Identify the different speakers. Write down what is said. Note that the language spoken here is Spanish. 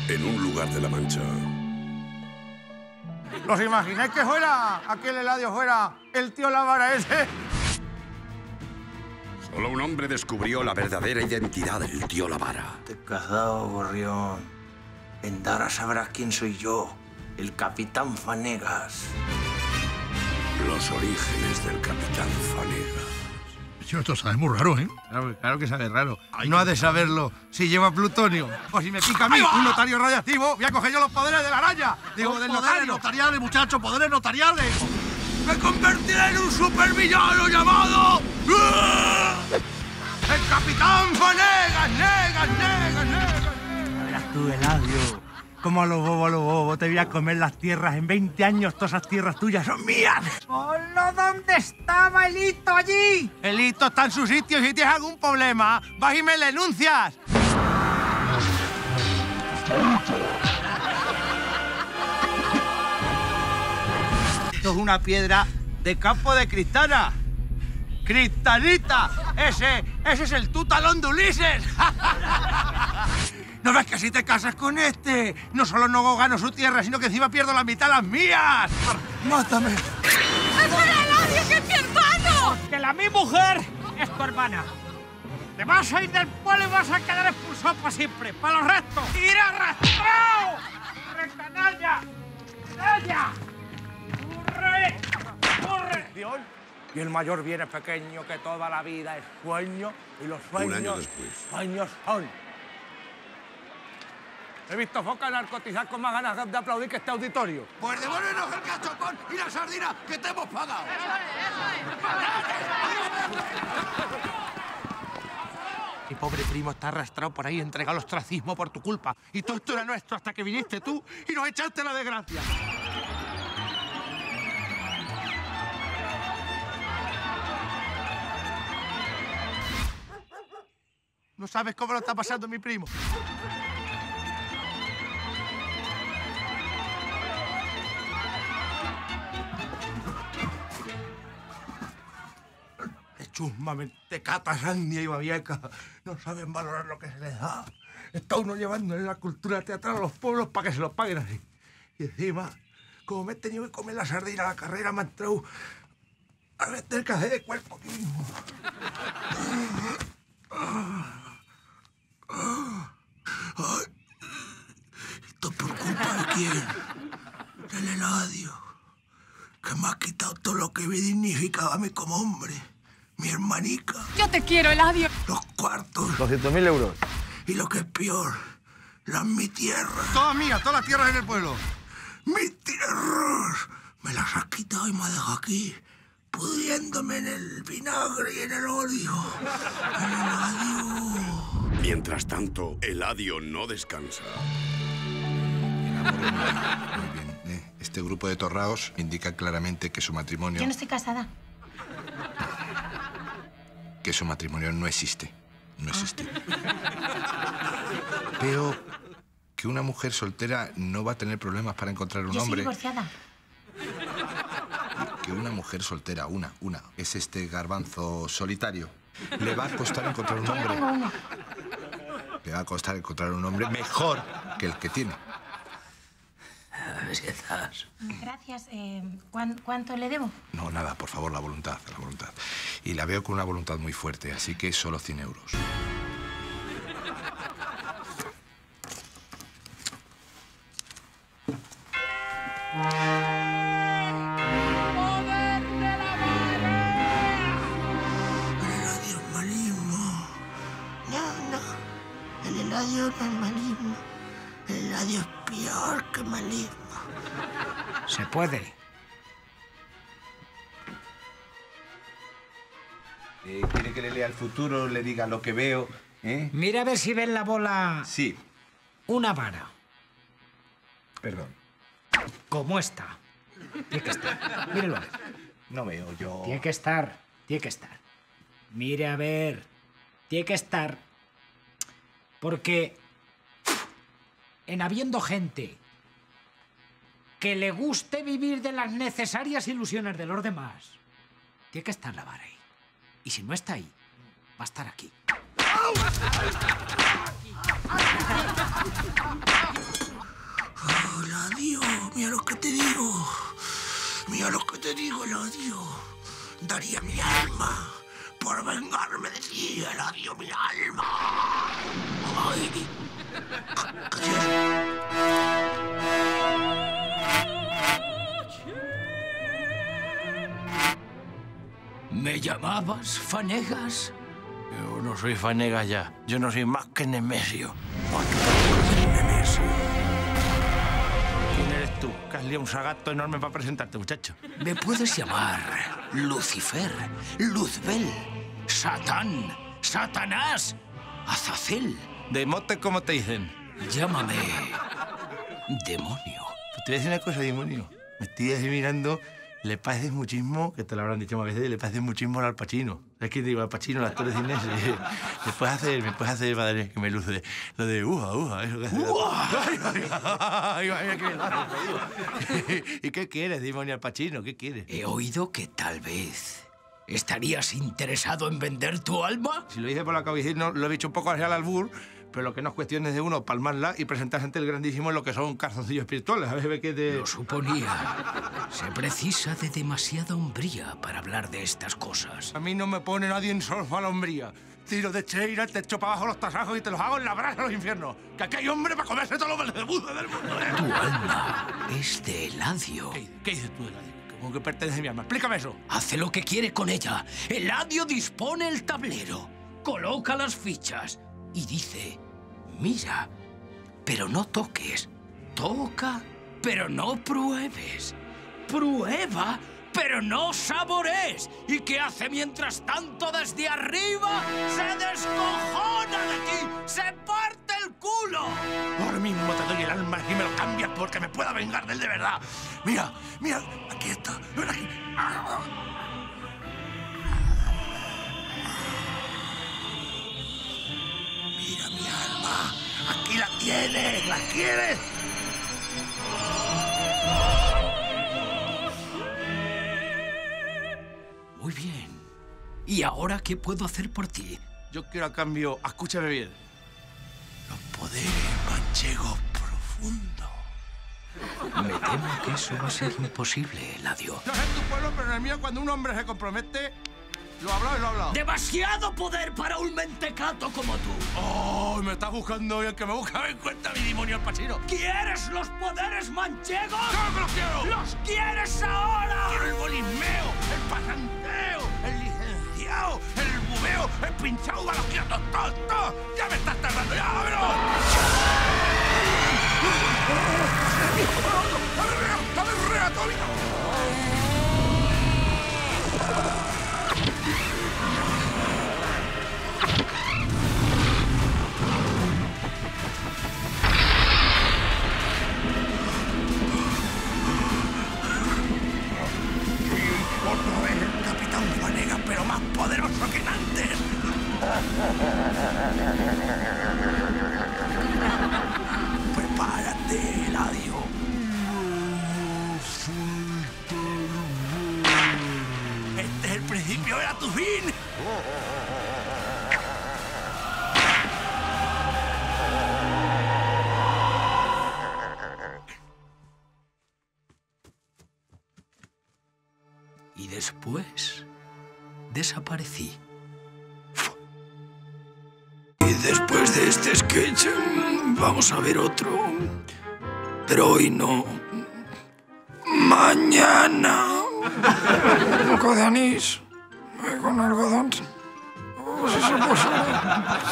Speaker 1: en un lugar de la Mancha.
Speaker 2: ¿Os imagináis que fuera aquel Eladio fuera el tío Lavara ese?
Speaker 1: Solo un hombre descubrió la verdadera identidad del tío Lavara.
Speaker 3: Te he cazado, gorrión. Vendara sabrás quién soy yo, el Capitán Fanegas.
Speaker 1: Los orígenes del Capitán Fanegas.
Speaker 4: Esto sabe muy raro, ¿eh?
Speaker 2: Claro que sabe raro. No ha de saberlo si lleva plutonio. O si me pica a mí un notario radiactivo, voy a coger yo los poderes de la araña. Digo, del
Speaker 4: Poderes
Speaker 2: notario.
Speaker 4: notariales, muchachos, poderes notariales.
Speaker 2: ¡Me convertiré en un supervillano llamado... ¡El Capitán Fanegas! ¡Negas! Verás tú, Eladio. Como a lo bobo, te voy a comer las tierras. En 20 años todas esas tierras tuyas son mías.
Speaker 5: ¡Hola! ¿Dónde estaba el hito allí?
Speaker 2: El hito está en su sitio. Si tienes algún problema, vas y me le denuncias. Esto es una piedra de campo de cristana. ¡Cristalita! ¡Ese es el tutalón de Ulises! ¿No ves que si te casas con este, no solo no gano su tierra, sino que encima pierdo la mitad de las mías? ¡Mátame!
Speaker 5: ¡Espera, Eladio, que es mi hermano! Porque mi mujer es tu hermana. Te vas a ir del pueblo y vas a quedar expulsado para siempre, para los restos. ¡Ir arrastrado! ¡Corre, canalla! ¡Canalla! ¡Corre! Y el mayor bien es pequeño, que toda la vida es sueño, y los sueños...
Speaker 1: Un año después.
Speaker 5: Sueños son. He visto focas narcotizar con más ganas de aplaudir que este auditorio.
Speaker 4: Pues devuélvenos el cachopón y la sardina que te hemos pagado.
Speaker 2: Mi pobre primo está arrastrado por ahí, entregado al ostracismo por tu culpa. Y todo esto era nuestro hasta que viniste tú y nos echaste la desgracia. No sabes cómo lo está pasando mi primo. Chusma, mentecata, sandia y babieca. No saben valorar lo que se les da. Está uno llevándole la cultura teatral a los pueblos para que se los paguen así. Y encima, como me he tenido que comer la sardina a la carrera, me han entrado a meter que hacer de cuerpo aquí mismo.
Speaker 4: ¿Esto por culpa de quién? Del Eladio, que me ha quitado todo lo que me dignificaba a mí como hombre. Mi hermanica.
Speaker 5: Yo te quiero, Eladio.
Speaker 4: Los cuartos.
Speaker 2: 200.000 euros.
Speaker 4: Y lo que es peor, mi tierra.
Speaker 2: Todas mías, todas las tierras en el pueblo.
Speaker 4: ¡Mis tierras! Me las has quitado y me has dejado aquí, pudriéndome en el vinagre y en el odio. En el odio.
Speaker 1: Mientras tanto, Eladio no descansa.
Speaker 6: Muy bien. Este grupo de torraos indica claramente que su matrimonio...
Speaker 7: Yo no estoy casada.
Speaker 6: Que su matrimonio no existe. No existe. Veo que una mujer soltera no va a tener problemas para encontrar un
Speaker 7: Yo soy
Speaker 6: hombre.
Speaker 7: divorciada.
Speaker 6: Que una mujer soltera, una, es este garbanzo solitario. Le va a costar encontrar un hombre.
Speaker 7: Tengo uno.
Speaker 6: Le va a costar encontrar un hombre mejor que el que tiene.
Speaker 3: A ver si estás.
Speaker 7: Gracias. ¿Cuánto le debo?
Speaker 6: No, nada, por favor, la voluntad. Y la veo con una voluntad muy fuerte, así que solo 100 euros.
Speaker 5: ¡Poder de la mano!
Speaker 4: El Eladio es maligno. No. El Eladio no es maligno. El Eladio es peor que maligno.
Speaker 5: Se puede.
Speaker 8: ¿Quiere que le lea el futuro, le diga lo que veo?
Speaker 5: Mira a ver si ven la bola.
Speaker 8: Sí.
Speaker 5: Una vara.
Speaker 8: Perdón.
Speaker 5: Como esta. Tiene que estar. Mírelo a ver.
Speaker 8: No veo yo.
Speaker 5: Tiene que estar. Mire a ver. Tiene que estar. Porque en habiendo gente que le guste vivir de las necesarias ilusiones de los demás, tiene que estar la vara ahí. Y si no está ahí, va a estar aquí.
Speaker 4: lo que te digo. Mira lo que te digo, Eladio. Daría mi alma por vengarme de ti, Eladio, mi alma. Ay.
Speaker 3: ¿Me llamabas Fanegas? Yo no soy Fanegas ya. Yo no soy más que Nemesio. Nemesio. ¿Quién eres tú? Que has liado un sagato enorme para presentarte, muchacho.
Speaker 9: Me puedes llamar Lucifer, Luzbel, Satán, Satanás, Azazel.
Speaker 3: ¿De mote cómo te dicen?
Speaker 9: Llámame demonio.
Speaker 3: Pues te voy a decir una cosa, demonio. Me estoy mirando. Le pareces muchísimo, que te lo habrán dicho más veces, le pareces muchísimo al Pacino. ¿Sabes quién te digo? Al Pacino, el actor de cine. Me puedes hacer, madre, que me luce lo de uja, eso que hace. ¿Y qué quieres, demonio al Pacino? ¿Qué quieres?
Speaker 9: He oído que tal vez estarías interesado en vender tu alma.
Speaker 3: Si lo dices por la cabeza, no, lo he dicho un poco hacia el albur, pero lo que no es cuestión es de uno palmarla y presentarse ante el grandísimo en lo que son calzoncillos espirituales. A ver qué te...
Speaker 9: Lo suponía. Se precisa de demasiada hombría para hablar de estas cosas.
Speaker 3: A mí no me pone nadie en solfa la hombría. Tiro de cheira, te echo para abajo los tasajos y te los hago en la brasa de los infiernos. Que aquí hay hombre para comerse todos los belzebuces del mundo.
Speaker 9: Tu alma es de Eladio.
Speaker 3: ¿Qué dices tú de Eladio? ¿Cómo que pertenece a mi alma? Explícame eso.
Speaker 9: Hace lo que quiere con ella. Eladio dispone el tablero, coloca las fichas y dice: mira, pero no toques. Toca, pero no pruebes. Prueba, pero no saborees. ¿Y qué hace mientras tanto desde arriba? ¡Se descojona de ti! ¡Se parte el culo!
Speaker 3: Ahora mismo te doy el alma y me lo cambias porque me pueda vengar de él de verdad. Mira, aquí está. Ven aquí.
Speaker 4: Mira mi alma. Aquí la tienes. ¿La quieres?
Speaker 9: Muy bien. ¿Y ahora qué puedo hacer por ti?
Speaker 3: Yo quiero a cambio, escúchame bien,
Speaker 4: los poderes manchegos profundos.
Speaker 9: Me temo que eso va a ser imposible, Eladio.
Speaker 3: No sé en tu pueblo, pero en el mío, cuando un hombre se compromete, lo ha hablado y lo ha hablado.
Speaker 9: ¡Demasiado poder para un mentecato como tú!
Speaker 3: ¡Oh! Me estás buscando y el que me busca me encuentra mi demonio al Pacino.
Speaker 9: ¿Quieres los poderes manchegos?
Speaker 3: ¡Claro que los quiero!
Speaker 9: ¡Los quieres ahora!
Speaker 3: Quiero el bolismeo, el pasanteo, el licenciado, el bubeo, el pinchado, los quiero todos. ¡Ya me estás tardando! ¡Ya, vámonos!
Speaker 4: Otra vez el Capitán Fanegas, pero más poderoso que antes. Prepárate, Eladio.
Speaker 3: Este es el principio, era tu fin.
Speaker 9: Y después desaparecí. Y después de este sketch vamos a ver otro. Pero hoy no. Mañana. Un poco de anís con algodón. Si se puede.